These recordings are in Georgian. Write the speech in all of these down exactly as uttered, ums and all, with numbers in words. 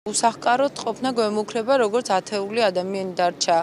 უსახკაროდ ყოფნა გვემუქრება, როგორც ათეული ადამიანი დარჩა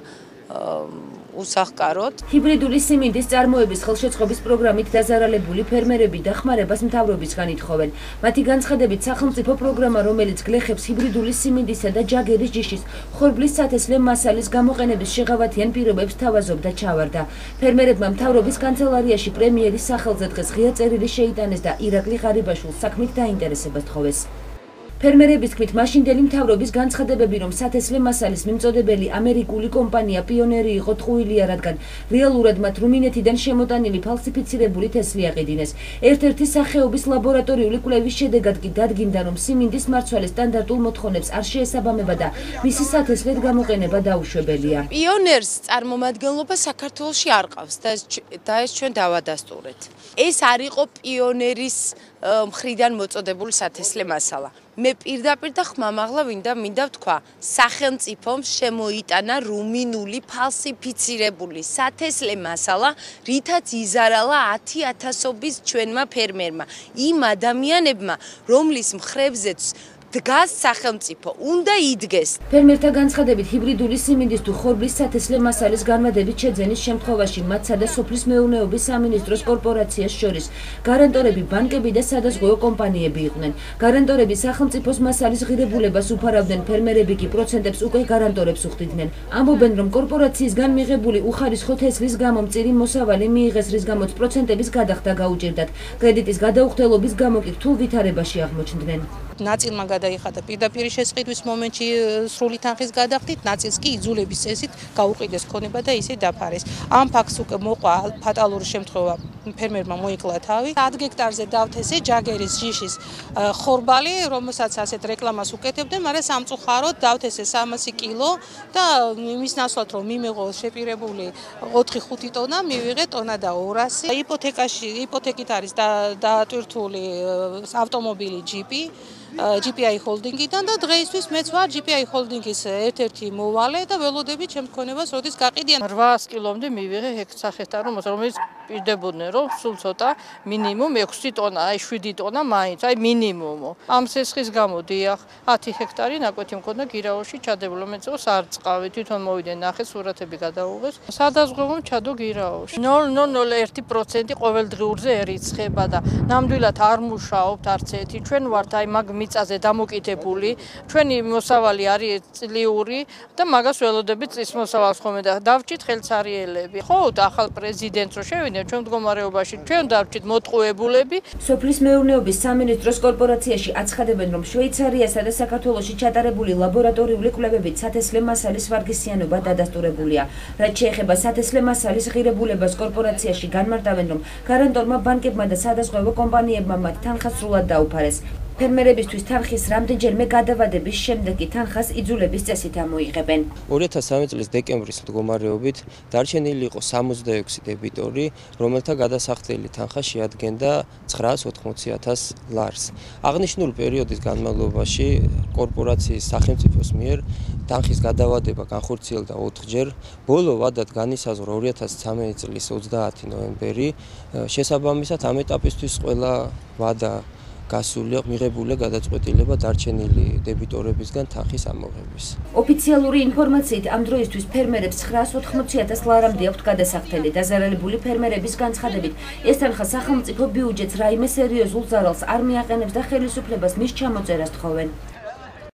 უსახკაროდ. ჰიბრიდული სიმინდის წარმოების ხელშეწყობის პროგრამით დაზარალებული ფერმერები დახმარებას მთავრობისგან ითხოვენ. მათი განცხადებით, სახელმწიფო პროგრამა, რომელიც გლეხებს ჰიბრიდული სიმინდისა და ჯაგერის ჯიშის ხორბლის სათესლე მასალის გამოყენების შეღავათიან პირობებს თავაზობდა ჩავარდა. ფერმერებმა მთავრობის კანცელარიაში პრემიერის სახელზე დღეს ღია წერილი შეიტანეს და ირაკლი ღარიბაშვილს საქმით დაინტერესება სთხოვეს. ფერმერების თქმით, მაშინდელი მთავრობის განცხადებები, რომ სათესლე მასალის მიმწოდებელი ამერიკული კომპანია პიონერი იყო ტყუილია, რადგან რეალურად მათ რუმინეთიდან შემოტანილი ფალსიფიცირებული თესლი აყიდინეს. ერთ-ერთი სახეობის ლაბორატორიული კვლევის შედეგად კი დადგინდა, რომ სიმინდის მარცვალე სტანდარტულ მოთხოვნებს არ შეესაბამება და მისი სათესლად გამოყენება დაუშვებელია. პიონერს წარმომადგენლობა საქართველოში არ ყავს და ეს ჩვენ დავადასტურეთ. ეს არ იყო პიონერის მხრიდან მოწოდებული სათესლე მასალა. მე პირდაპირ და ხმამაღლა ვინდა მინდა ვთქვა, სახელმწიფომ შემოიტანა რუმინული ფალსიფიცირებული სათესლე მასალა, რითაც იზარალა ათი ათასობის ჩვენმა ფერმერმა, იმ ადამიანებმა, რომლის მხრებზეც დგას სახელმწიფო, უნდა იდგეს. ფერმერთა განცხადებით, ჰიბრიდული სიმინდის თუ ხორბლის სათესლე მასალის განმადებით შეძენის შემთხვევაში მათსა და სოფლის მეურნეობის სამინისტროს კორპორაციას შორის გარანტორები ბანკები და სადაზღვევო კომპანიები იყვნენ. გარანტორები სახელმწიფოს მასალის ღირებულებას უფარავდნენ, ფერმერები კი პროცენტებს უკვე გარანტორებს უხდიდნენ. ამბობენ, რომ კორპორაციისგან მიღებული უხარისხო თესლის გამო მწირი მოსავალი მიიღეს, რის გამოც პროცენტების გადახდა გაუჭირდათ. კრედიტის გადაუხდელობის გამო კი რთულ ვითარებაში აღმოჩნდნენ. ნაწილმა გადაიხადა პირდაპირ შესყიდვის მომენტში სრული თანხის გადახდით, ნაწილს კი იძულების წესით გაუყიდეს ქონება და ისე დაფარეს. ამ ფაქტს უკვე მოყვა ფატალური შემთხვევა, ფერმერმა მოიკლა თავი. ათ გექტარზე დავთესე ჯაგერის ჯიშის ხორბალი, რომელსაც ასეთ რეკლამას უკეთებდნენ, მაგრამ სამწუხაროდ დავთესე სამასი კილო და იმის ნაცვლად რომ მიმეღო შეპირებული ოთხი ხუთი ტონა, მივიღე ტონა და ორასი. იპოთეკაში, იპოთეკით არის დაატვირთული ავტომობილი ჯიპი. ჯი პი აი ჰოლდინგიდან და დღეისთვის მეც ვარ ჯი პი აი ჰოლდინგის ერთ-ერთი მოვალე და ველოდებით შემთქონებას როდის გაყიდიან. რვაას კილომდე მივიღე ჰექტარ, რომელიც პირდებოდნენ, რომ სულ ცოტა მინიმუმ ექვსი ტონა, აი შვიდი ტონა მაინც, აი მინიმუმო. ამ სესხის გამო დიახ, ათი ჰექტარი ნაკვეთი მქონდა გირაოში ჩადებული, რომელიც იყო სარწყავი, თვითონ მოვიდე ნახე, სურათები გადაუღეს. სადაზღვევომ ჩადო გირაოში. ნულ ნულ ნულ ერთი პროცენტი ყოველდღიურზე ერიცხება და ნამდვილად არ მუშაობთ არც ერთი. ჩვენ ვართ აი მაგ მიწაზე დამოკიდებული, ჩვენი მოსავალი არის წლიური და მაგას ველოდებით წლის მოსავალს ხოლმე და დავჭით ხელცარიელები. ხო, ახალ პრეზიდენტს რო შევიდა ჩვენ მდგომარეობაში, ჩვენ დავჭით მოტყუებულები. სოფლის მეურნეობის სამინისტროს კორპორაციაში აცხადებენ, რომ შვეიცარიასა და საქართველოში ჩატარებული ლაბორატორიული კვლევებით სათესლე მასალის ვარგისიანობა დადასტურებულია. რაც შეეხება სათესლე მასალის ღირებულებას კორპორაციაში განმარტავენ, რომ გარანტორმა ბანკებმა და სადაზღვევო კომპანიებმა მათ თანხა სრულად დაუფარეს. ფერმერებისთვის თანხის რამდენჯერმე გადავადების შემდეგ კი თანხას იძულების წესით ამოიღებენ. ორი ათას სამი წლის დეკემბრის მდგომარეობით დარჩენილი იყო სამოცდაექვსი დებიტორი, რომელთა გადასახდელი თანხა შეადგენდა ცხრაას ოთხმოცი ათას ლარს. აღნიშნული პერიოდის განმავლობაში კორპორაციის სახელმწიფოს მიერ თანხის გადავადება განხორციელდა ოთხჯერ. ბოლო ვადად განისაზღვრა ორი ათას ცამეტი წლის ოცდაათი ნოემბერი. შესაბამისად ამ ეტაპისთვის ყველა ვადა გასულია მიღებული გადაწყვეტილება დარჩენილი დებიტორებისგან თანხის ამოღების. ოფიციალური ინფორმაციით ამ დროისთვის ფერმერებს ცხრაას ოთხმოცი ათას ლარამდე აქვთ გადასახდელი. დაზარალებული ფერმერების განცხადებით, ეს თანხა სახელმწიფო ბიუჯეტს რაიმე სერიოზულ ზარალს არ მიაყენებს და ხელისუფლებას მის ჩამოწერას თხოვენ.